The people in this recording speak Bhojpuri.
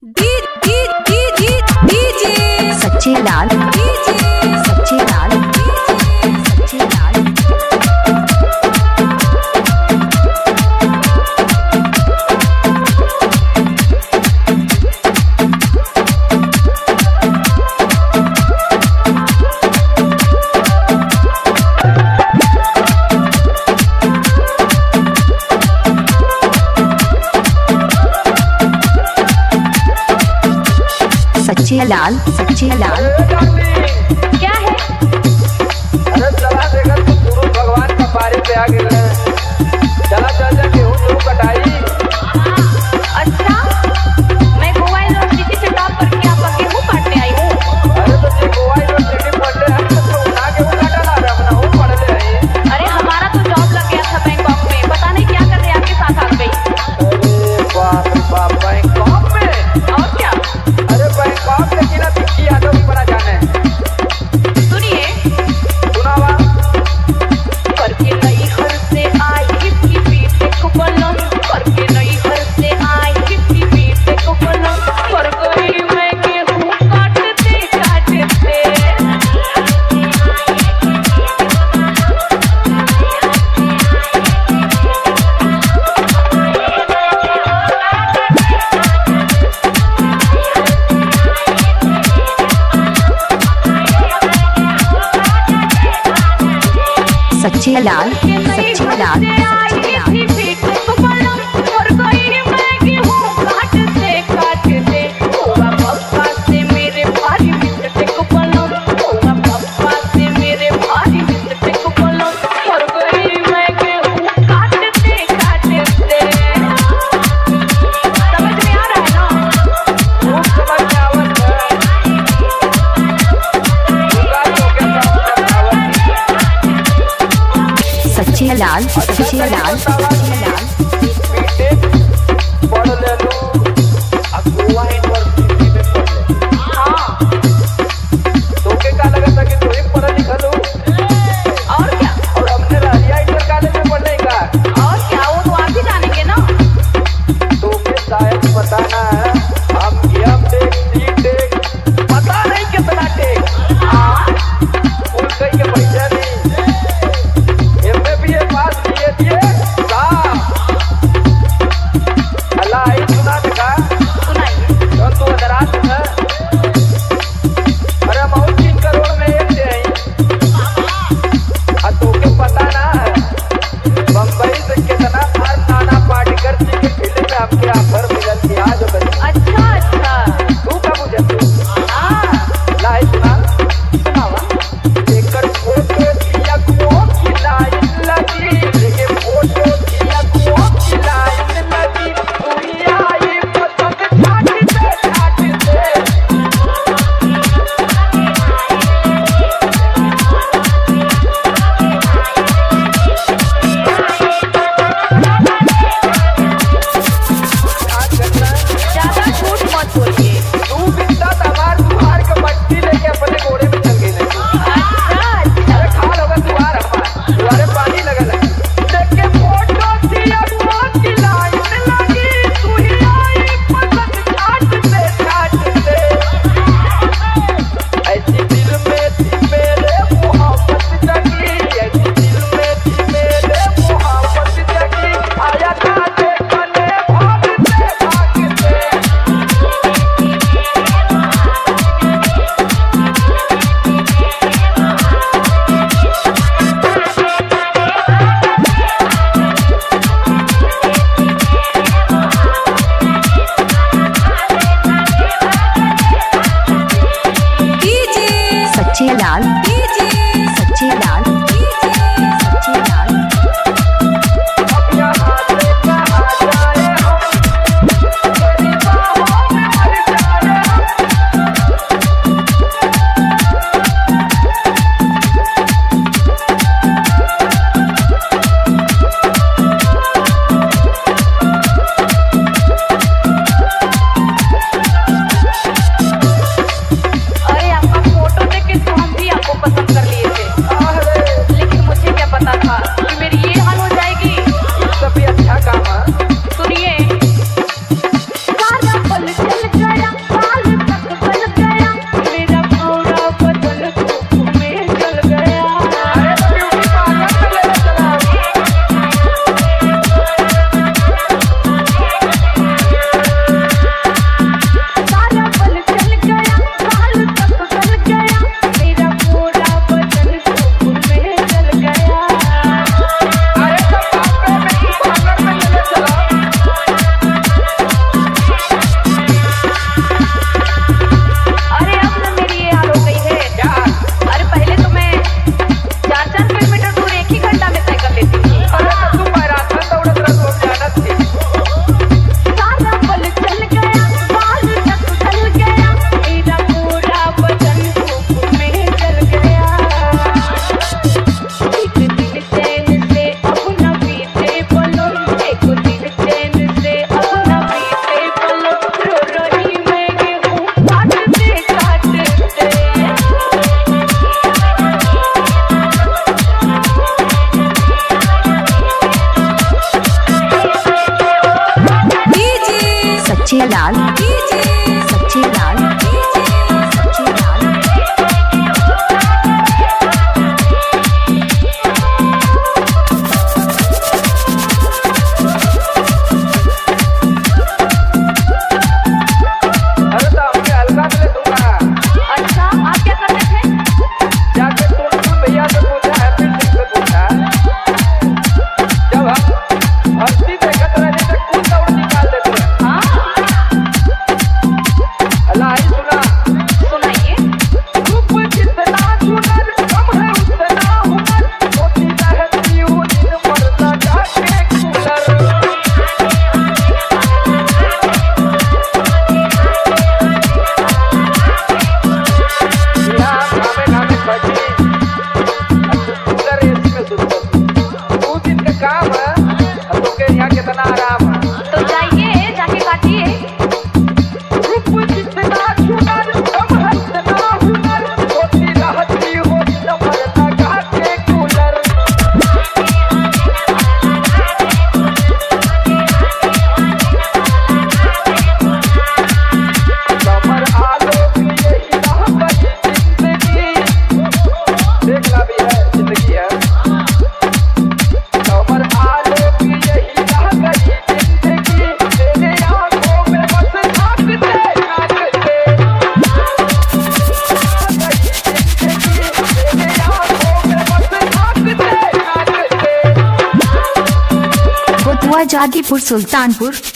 सच्चे लाल सच्चे लाल सच्चे लाल। सच्चे लाल सच्चे लाल। क्या है? अरे चला देखा तू गुरु भगवान का पारे पे आ गए। चला चल जा गेहूं तो कटाई। अच्छा, मैं गोवा यूनिवर्सिटी से टॉप करके आपका गेहूं काटने आई हूँ। अरे तो ये गोवा यूनिवर्सिटी पढ़ ले तो उठा गेहूं काटा ला रहा अपना हूँ पढ़ ले रही। अरे हमारा तो जॉब लग गया था बैंकॉक में, पता नहीं क्या कर रहे आपके साथ आ गई। अरे बाप रे बाप, बैंकॉक में? और क्या? अरे बैंकॉक में की ना दिखी यादव भी बड़ा जाने। सुनिए, सुनावा। करके नई घर से आई इसकी पीछे को बनो, करके नई घर से आई इसकी पीछे को बनो, पर गई मैं गेहूं काटते काटते। सच्चे लाल सच्चे लाल सच्चे लाल। सच्चे लाल सच्चे लाल। लाल सच्चे लाल सच्चे लाल अरे तो हमने हल्का मिले दूंगा। अच्छा आप क्या करते थे? जाके तुम भैया से पूछा, हैप्पी सिंह से पूछा। जब हम हस्ती देखत रहे थे कूद दौड़ निकाल देते हैं। हाँ अल्लाह ही सुना। सुनाइए। रूप जितना सुंदर कम है उतना हुनर, होती रहती हूँ दिन मरता जाके कूलर। यहाँ घामे घामे बैठी, कूलर एसी में सुतती। दो दिन का काम है और तोके यहाँ कितना आराम है। तो जाइए जाके काटिए। रूप जितना सुंदर कम है उतना हुनर, होती रहती हूँ दिन मरता जाके कूलर। कमर आलो की यही राह बनी जिंदगी, देखना भी है जिंदगी है। कमर आलो की यही राह बनी जिंदगी, तेरे आंखों में बस झांकते झांकते। तेरे आंखों में बस झांकते झांकते। कोतवा जादीपुर सुल्तानपुर